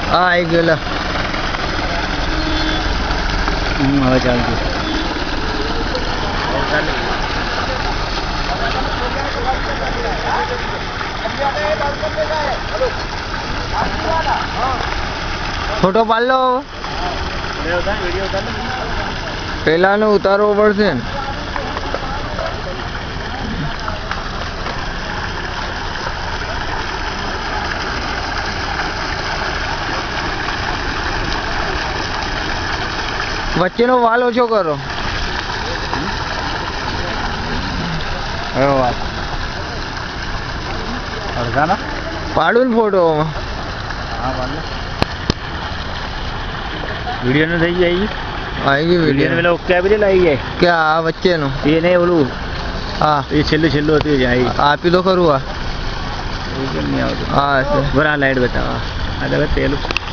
હા આવી ગયો લે હવે ચાલતું ફોટો પાડ લો પેલાનો ઉતારવો પડશે ને વચ્ચેનો વાલ ઓછો કરો અડધાના પાડું ને ફોટો હા વાલે વિડિયો ન થઈ જાય આવી ગઈ વિડિયો વિડીયો પેલા ઓકે આપી દે આવી જાય ક્યાં આ વચ્ચેનો એ નહીં ઓલું હા એ છેલ્લું છેલ્લું હતું જાય આપી દો ખરું આ નહીં આવતું હા છે બરાબર લાઈટ બતાવો આ પેલું